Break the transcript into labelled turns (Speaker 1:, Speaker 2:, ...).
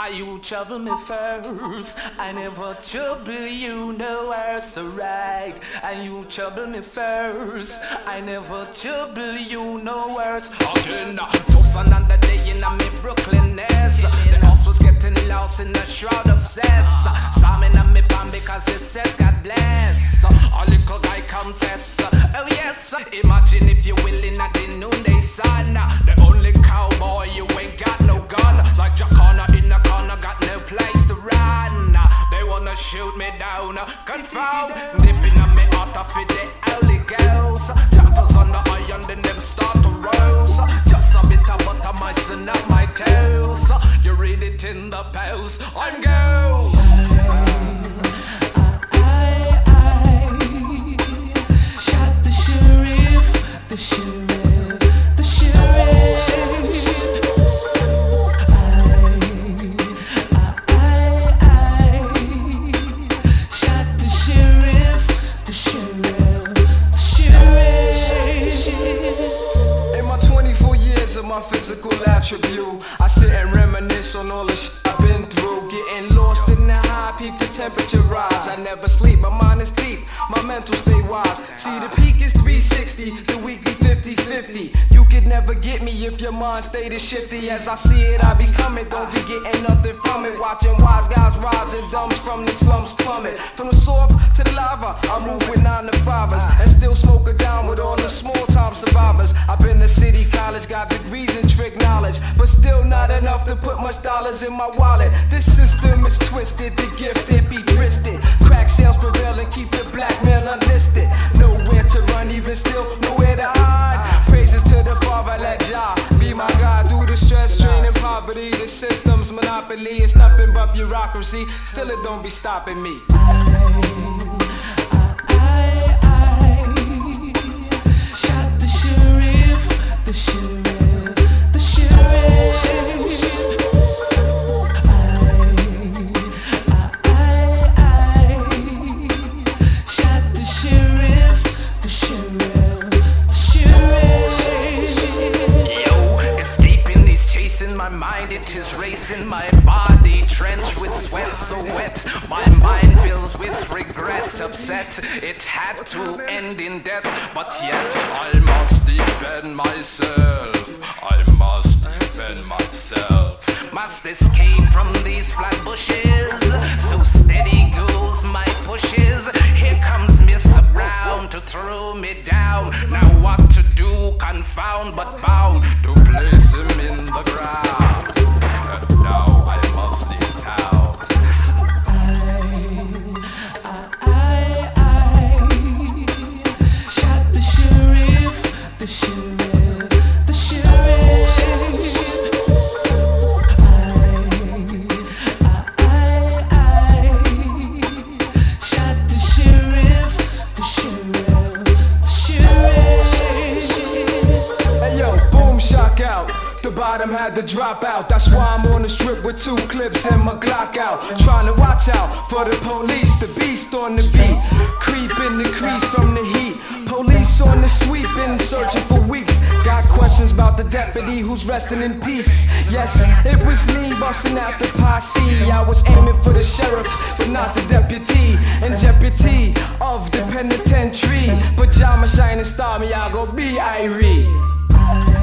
Speaker 1: You trouble me first, I never trouble you nowhere so right. And you trouble me first, I never trouble you nowhere. Again, just another day in my Brooklynness. The house was getting lost in the shroud of cess. Saw me in my palm because it says God bless. A little guy confess, oh yes. Imagine if you're willing at the noonday sun. The only cowboy, you ain't got no gun. Like Jack Connor in the corner, got no place to run. They wanna shoot me down, confound. Dipping on me out of it, the Holy Ghost. Chapters on the iron, then them start to roast. Just a bit of butter, my son, on my toes. You read it in the post, I'm ghost.
Speaker 2: Shot the sheriff, the sheriff, the sheriff. Shot the sheriff, the sheriff, the sheriff.
Speaker 3: In my 24 years of my physical attribute, I sit and reminisce on all the shit I've been through. Getting lost in the high, peep the temperature rise. I never sleep, my mind is deep, my mental stay wise. See, the peak is 360, the weekly 50-50. You could never get me if your mind stayed as shifty. As I see it, I become it, don't be getting nothing from it. Watching wise guys rise and dumbs from the slums plummet. From the soft to the lava, I move with 9 to 5ers and still smoke it down with all the small time survivors. I've been to city college, got degrees in trick knowledge, but still not enough to put much dollars in my wallet. This system is twisted, the gifted be twisted. Crack sales prevail and keep the black man unlisted. Nowhere to run, even still nowhere to hide. Praises to the Father, let Jah be my God. Through the stress, strain, and poverty, the system's monopoly. It's nothing but bureaucracy, still it don't be stopping me.
Speaker 2: Shot the sheriff, the sheriff, the sheriff. Shot the sheriff, the sheriff, the sheriff.
Speaker 1: Yo, escaping these chasing my mind, it is racing my body, drenched with sweat so wet. My mind fills with regret, upset. It had to end in death, but yet I must defend myself. I must defend myself. Must escape from these flat bushes. So steady goes my pushes. Here comes Mr. Brown to throw me down. Now what to do? Confound but bound to place him in the ground. And now I must leave town.
Speaker 2: Shot the sheriff, the sheriff, the sheriff. Shot the sheriff, the sheriff, the sheriff.
Speaker 3: Hey yo, boom, shock out. The bottom had to drop out. That's why I'm on the strip with 2 clips and my Glock out. Trying to watch out for the police, the beast on the beat. Creep in the crease from the heat. Police on the sweep, been searching for weeks. Got questions about the deputy who's resting in peace. Yes, it was me busting out the posse. I was aiming for the sheriff, but not the deputy. And deputy of the penitentiary. Pajama shining star, me I go be Irie.